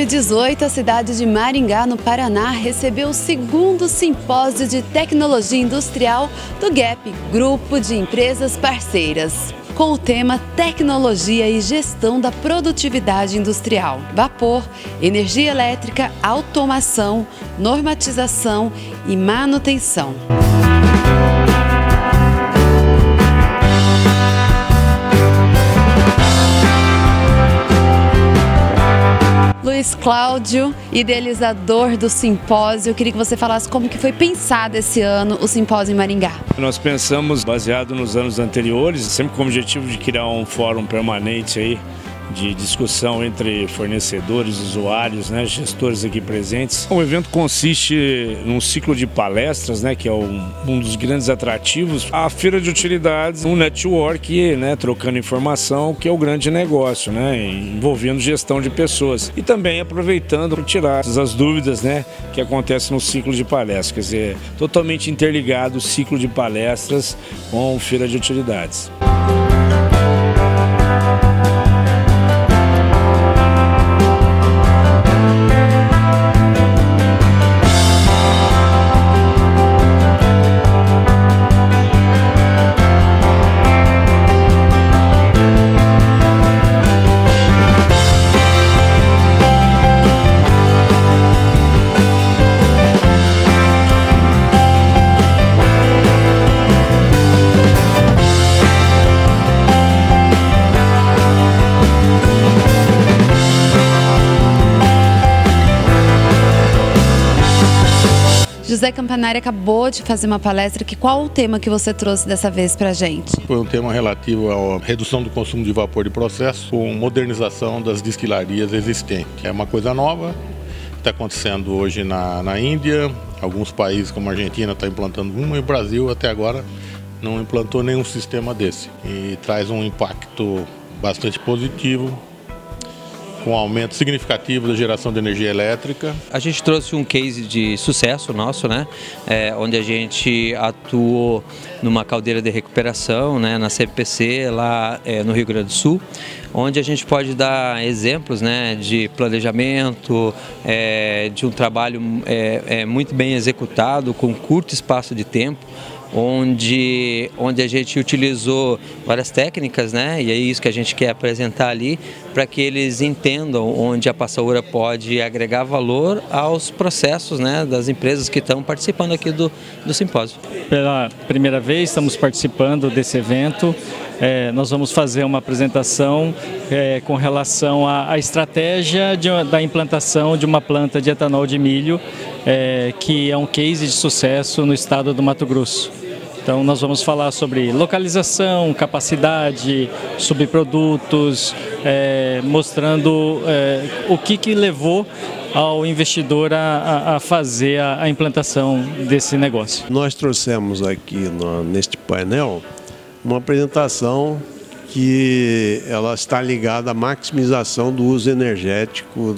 2018, a cidade de Maringá, no Paraná, recebeu o segundo simpósio de tecnologia industrial do GAP, Grupo de Empresas Parceiras, com o tema Tecnologia e Gestão da Produtividade Industrial, Vapor, Energia Elétrica, Automação, Normatização e Manutenção. Luiz Cláudio, idealizador do simpósio, eu queria que você falasse como que foi pensado esse ano o simpósio em Maringá. Nós pensamos, baseado nos anos anteriores, sempre com o objetivo de criar um fórum permanente aí, de discussão entre fornecedores, usuários, gestores aqui presentes. O evento consiste num ciclo de palestras, que é um dos grandes atrativos. A feira de utilidades, um network, trocando informação, que é o grande negócio, envolvendo gestão de pessoas. E também aproveitando para tirar as dúvidas, que acontecem no ciclo de palestras. Quer dizer, totalmente interligado o ciclo de palestras com feira de utilidades. José Campanari acabou de fazer uma palestra. Qual o tema que você trouxe dessa vez para a gente? Foi um tema relativo à redução do consumo de vapor de processo com modernização das destilarias existentes. É uma coisa nova, está acontecendo hoje na Índia, alguns países como a Argentina estão implantando uma e o Brasil até agora não implantou nenhum sistema desse. E traz um impacto bastante positivo, com um aumento significativo da geração de energia elétrica. A gente trouxe um case de sucesso nosso, onde a gente atuou numa caldeira de recuperação, na CPC, lá no Rio Grande do Sul, onde a gente pode dar exemplos de planejamento, de um trabalho muito bem executado, com curto espaço de tempo, onde a gente utilizou várias técnicas, e é isso que a gente quer apresentar ali, para que eles entendam onde a Passaúra pode agregar valor aos processos das empresas que estão participando aqui do simpósio. Pela primeira vez estamos participando desse evento. Nós vamos fazer uma apresentação com relação à estratégia da implantação de uma planta de etanol de milho, que é um case de sucesso no estado do Mato Grosso. Então nós vamos falar sobre localização, capacidade, subprodutos, mostrando o que levou ao investidor a fazer a implantação desse negócio. Nós trouxemos aqui neste painel uma apresentação que ela está ligada à maximização do uso energético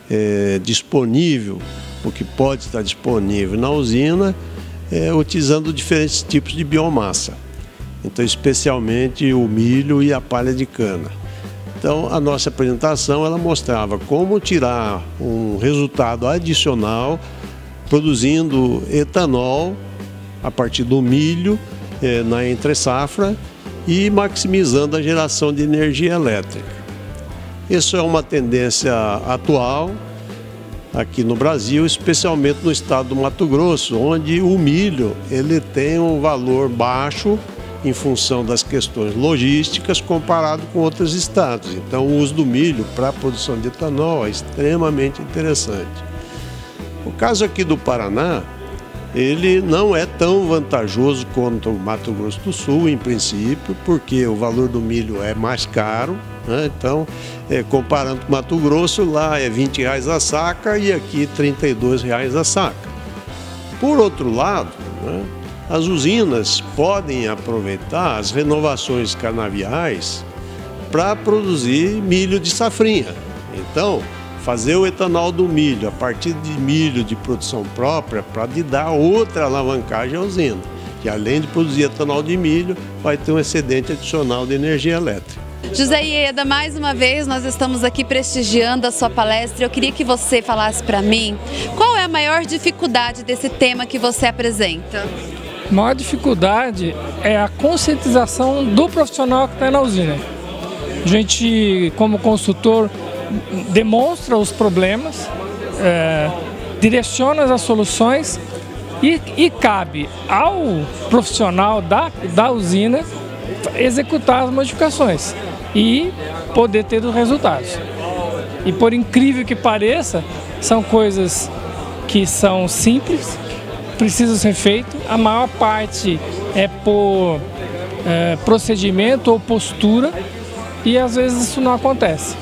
disponível, o que pode estar disponível na usina, utilizando diferentes tipos de biomassa, então especialmente o milho e a palha de cana. Então a nossa apresentação ela mostrava como tirar um resultado adicional produzindo etanol a partir do milho na entre-safra e maximizando a geração de energia elétrica. Isso é uma tendência atual aqui no Brasil, especialmente no estado do Mato Grosso, onde o milho ele tem um valor baixo em função das questões logísticas comparado com outros estados. Então o uso do milho para a produção de etanol é extremamente interessante. O caso aqui do Paraná, ele não é tão vantajoso quanto o Mato Grosso do Sul, em princípio, porque o valor do milho é mais caro, Então, comparando com o Mato Grosso, lá é R$20 a saca e aqui R$32 a saca. Por outro lado, as usinas podem aproveitar as renovações canaviais para produzir milho de safrinha. Então, fazer o etanol do milho a partir de milho de produção própria para dar outra alavancagem à usina, que além de produzir etanol de milho, vai ter um excedente adicional de energia elétrica. José Ieda, mais uma vez nós estamos aqui prestigiando a sua palestra. Eu queria que você falasse para mim qual é a maior dificuldade desse tema que você apresenta. A maior dificuldade é a conscientização do profissional que está na usina. A gente, como consultor, demonstra os problemas, direciona as soluções e cabe ao profissional da usina executar as modificações e poder ter os resultados. E por incrível que pareça, são coisas que são simples, precisam ser feitas. A maior parte é por procedimento ou postura e às vezes isso não acontece.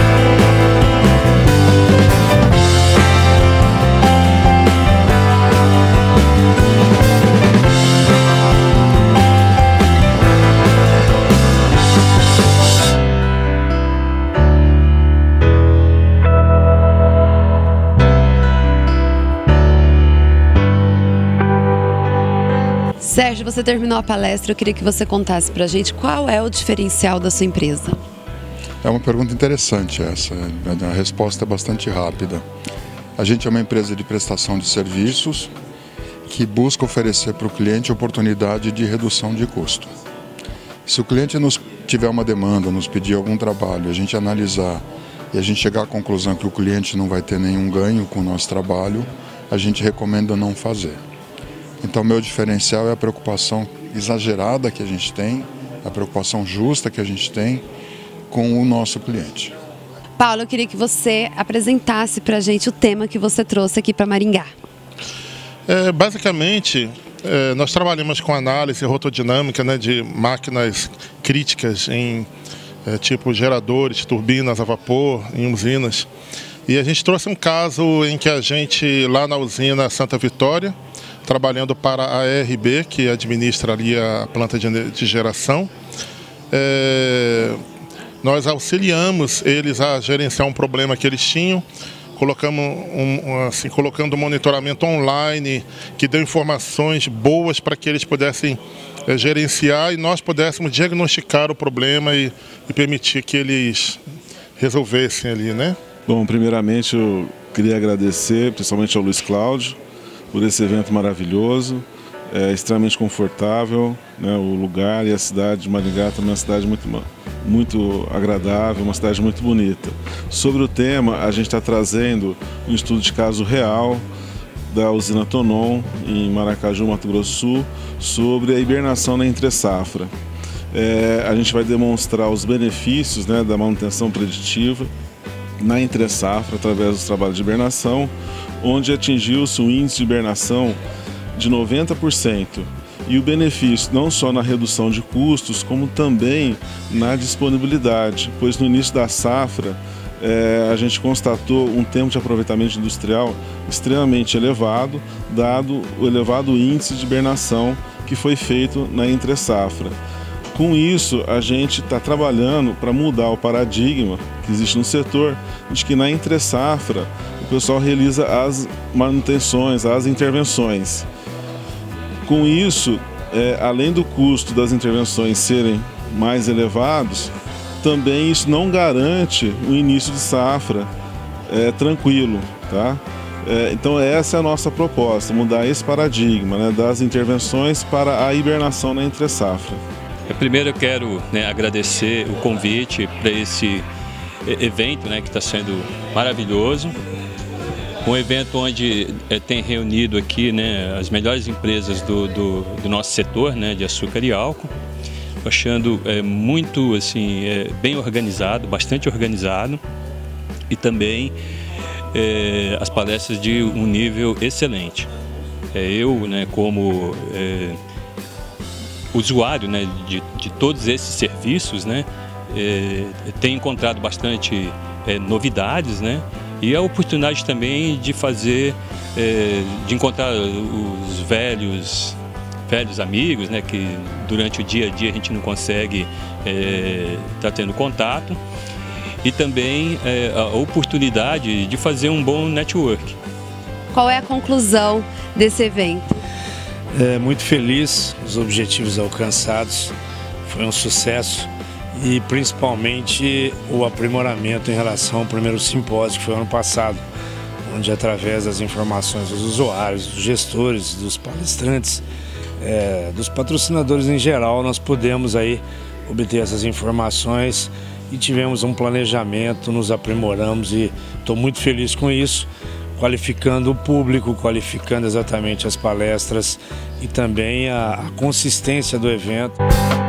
Sérgio, você terminou a palestra, eu queria que você contasse pra gente qual é o diferencial da sua empresa. É uma pergunta interessante essa, a resposta é bastante rápida. A gente é uma empresa de prestação de serviços que busca oferecer para o cliente oportunidade de redução de custo. Se o cliente tiver uma demanda, nos pedir algum trabalho, a gente analisar e a gente chegar à conclusão que o cliente não vai ter nenhum ganho com o nosso trabalho, a gente recomenda não fazer. Então, meu diferencial é a preocupação exagerada que a gente tem, a preocupação justa que a gente tem com o nosso cliente. Paulo, eu queria que você apresentasse para a gente o tema que você trouxe aqui para Maringá. Basicamente, nós trabalhamos com análise rotodinâmica, né, de máquinas críticas em tipo geradores, turbinas a vapor, em usinas. E a gente trouxe um caso em que a gente, lá na usina Santa Vitória, trabalhando para a ARB, que administra ali a planta de geração, nós auxiliamos eles a gerenciar um problema que eles tinham, colocando um monitoramento online que deu informações boas para que eles pudessem gerenciar e nós pudéssemos diagnosticar o problema e permitir que eles resolvessem ali, né? Bom, primeiramente eu queria agradecer principalmente ao Luiz Cláudio por esse evento maravilhoso, extremamente confortável, né, o lugar e a cidade de Maringá também é uma cidade muito agradável, uma cidade muito bonita. Sobre o tema, a gente está trazendo um estudo de caso real da usina Tonon, em Maracaju, Mato Grosso do Sul, sobre a hibernação na entre-safra. A gente vai demonstrar os benefícios, né, da manutenção preditiva na entre-safra através dos trabalhos de hibernação, onde atingiu-se um índice de hibernação de 90%. E o benefício não só na redução de custos, como também na disponibilidade, pois no início da safra a gente constatou um tempo de aproveitamento industrial extremamente elevado, dado o elevado índice de hibernação que foi feito na entre-safra. Com isso, a gente está trabalhando para mudar o paradigma que existe no setor, de que na entre-safra o pessoal realiza as manutenções, as intervenções. Com isso, além do custo das intervenções serem mais elevados, também isso não garante o início de safra tranquilo, tá? Então essa é a nossa proposta, mudar esse paradigma, né, das intervenções para a hibernação na entre-safra. Primeiro eu quero, né, agradecer o convite para esse evento, né, que está sendo maravilhoso. Um evento onde tem reunido aqui, né, as melhores empresas do nosso setor, né, de açúcar e álcool. Achando muito assim, bem organizado, bastante organizado e também as palestras de um nível excelente. Eu, né, como usuário, né, de todos esses serviços, né, tenho encontrado bastante novidades, né, e a oportunidade também de fazer, de encontrar os velhos amigos, né, que durante o dia a dia a gente não consegue estar tendo contato, e também a oportunidade de fazer um bom network. Qual é a conclusão desse evento? Muito feliz, os objetivos alcançados, foi um sucesso e principalmente o aprimoramento em relação ao primeiro simpósio que foi ano passado, onde através das informações dos usuários, dos gestores, dos palestrantes, dos patrocinadores em geral, nós pudemos aí obter essas informações e tivemos um planejamento, nos aprimoramos e estou muito feliz com isso, qualificando o público, qualificando exatamente as palestras e também a consistência do evento.